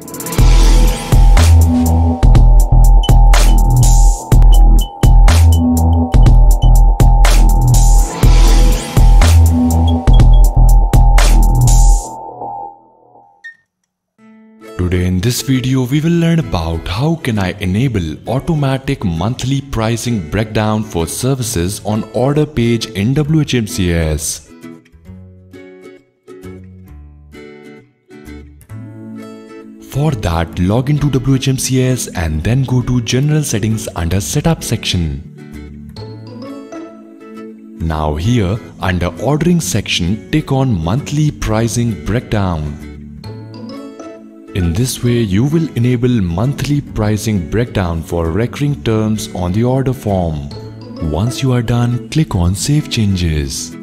Today in this video we will learn about how can I enable automatic monthly pricing breakdown for services on order page in Whmcs. For that, log into Whmcs and then go to General Settings under Setup section. Now here under Ordering section, tick on Monthly Pricing Breakdown. In this way, you will enable monthly pricing breakdown for recurring terms on the order form. Once you are done, click on Save Changes.